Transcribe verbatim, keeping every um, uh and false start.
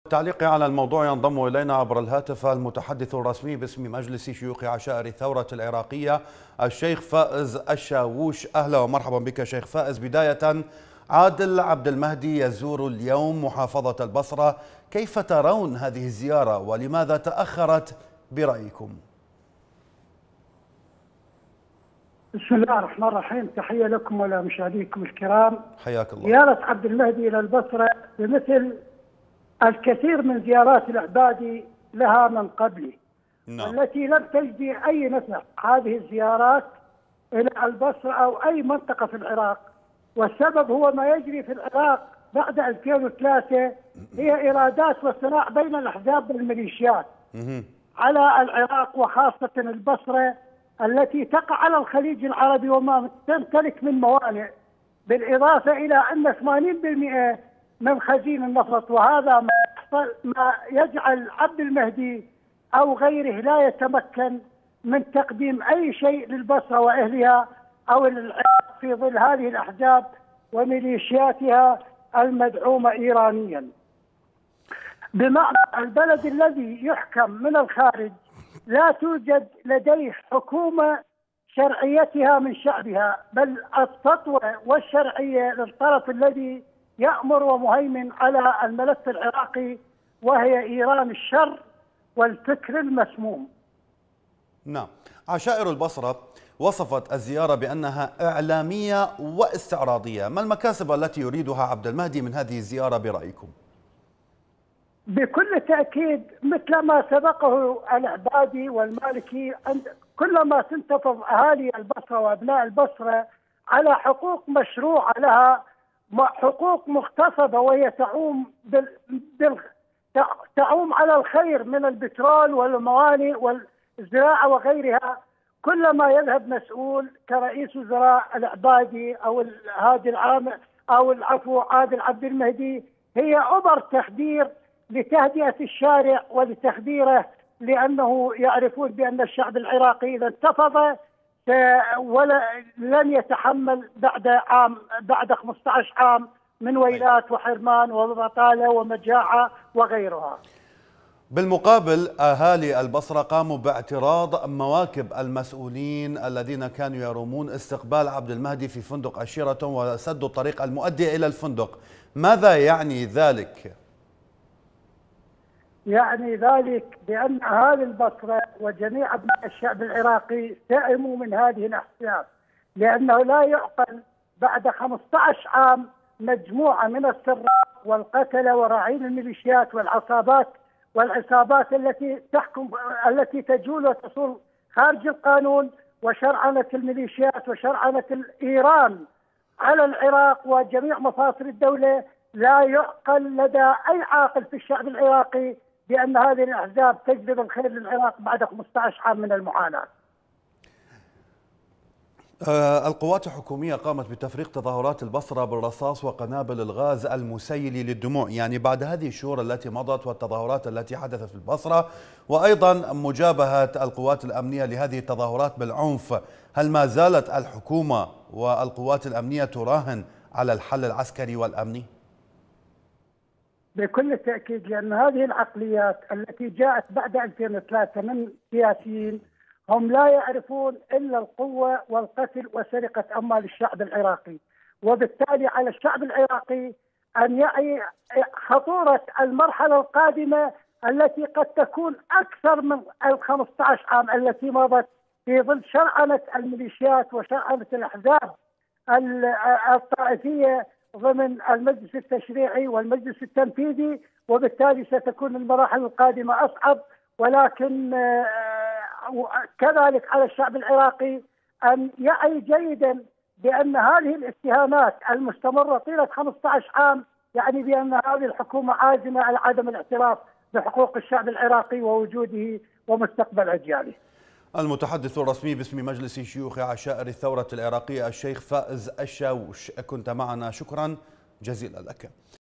تعليقي على الموضوع ينضم إلينا عبر الهاتف المتحدث الرسمي باسم مجلس شيوخ عشائر الثورة العراقية الشيخ فائز الشاووش. أهلا ومرحبا بك شيخ فائز. بداية، عادل عبد المهدي يزور اليوم محافظة البصرة، كيف ترون هذه الزيارة ولماذا تأخرت برأيكم؟ بسم الله الرحمن الرحيم. تحية لكم ولمشاهديكم الكرام. حياك الله. زيارة عبد المهدي إلى البصرة بمثل الكثير من زيارات العبادي لها من قبلي، نعم. التي لم تجدي أي نفع هذه الزيارات إلى البصرة أو أي منطقة في العراق، والسبب هو ما يجري في العراق بعد ألفين وثلاثة، هي إيرادات وصراع بين الأحزاب والميليشيات على العراق وخاصة البصرة التي تقع على الخليج العربي وما تمتلك من موانئ، بالإضافة إلى أن ثمانين بالمئة من خزين النفط، وهذا ما ما يجعل عبد المهدي أو غيره لا يتمكن من تقديم أي شيء للبصرة وأهلها أو للعراق في ظل هذه الأحزاب وميليشياتها المدعومة إيرانيا. بمعنى البلد الذي يحكم من الخارج لا توجد لديه حكومة شرعيتها من شعبها، بل السطوة والشرعية للطرف الذي يأمر ومهيمن على الملف العراقي، وهي إيران الشر والفكر المسموم. نعم. عشائر البصرة وصفت الزيارة بأنها إعلامية واستعراضية، ما المكاسب التي يريدها عبد المهدي من هذه الزيارة برأيكم؟ بكل تأكيد مثل ما سبقه العبادي والمالكي، كلما تنتفض أهالي البصرة وأبناء البصرة على حقوق مشروعة لها، حقوق مغتصبة، وهي تعوم بال... بال... تعوم على الخير من البترول والموانئ والزراعة وغيرها. كلما يذهب مسؤول كرئيس وزراء العبادي أو هادي العام أو العفو عادل عبد المهدي، هي أبر تخدير لتهدئة الشارع ولتخديره، لأنه يعرفون بأن الشعب العراقي إذا انتفض ولا لن يتحمل بعد عام بعد خمسة عشر عام من ويلات وحرمان وبطالة ومجاعة وغيرها. بالمقابل أهالي البصرة قاموا باعتراض مواكب المسؤولين الذين كانوا يرومون استقبال عبد المهدي في فندق الشيراتون وسدوا الطريق المؤدي إلى الفندق. ماذا يعني ذلك؟ يعني ذلك بأن أهالي البصرة وجميع أبناء الشعب العراقي سئموا من هذه الأحداث، لأنه لا يعقل بعد خمسة عشر عام مجموعة من السراق والقتلة وراعين الميليشيات والعصابات والعصابات التي تحكم التي تجول وتصول خارج القانون، وشرعنة الميليشيات وشرعنة إيران على العراق وجميع مفاصل الدولة. لا يعقل لدى أي عاقل في الشعب العراقي بأن هذه الأحزاب تجلب الخير للعراق بعد خمسة عشر عام من المعاناة. آه القوات الحكومية قامت بتفريق تظاهرات البصرة بالرصاص وقنابل الغاز المسيل للدموع، يعني بعد هذه الشهور التي مضت والتظاهرات التي حدثت في البصرة، وأيضا مجابهة القوات الأمنية لهذه التظاهرات بالعنف، هل ما زالت الحكومة والقوات الأمنية تراهن على الحل العسكري والأمني؟ بكل تأكيد، لأن هذه العقليات التي جاءت بعد ألفين وثلاثة من سياسيين هم لا يعرفون إلا القوة والقتل وسرقة أموال الشعب العراقي، وبالتالي على الشعب العراقي أن يعي خطورة المرحلة القادمة التي قد تكون أكثر من ال خمسة عشر عام التي مضت في ظل شرعنة الميليشيات وشرعنة الأحزاب الطائفية ضمن المجلس التشريعي والمجلس التنفيذي، وبالتالي ستكون المراحل القادمة أصعب. ولكن كذلك على الشعب العراقي أن يعي جيدا بأن هذه الاتهامات المستمرة طيلة خمسة عشر عام يعني بأن هذه الحكومة عازمة على عدم الاعتراف بحقوق الشعب العراقي ووجوده ومستقبل أجياله. المتحدث الرسمي باسم مجلس شيوخ عشائر الثورة العراقية الشيخ فائز الشاووش، كنت معنا، شكرا جزيلا لك.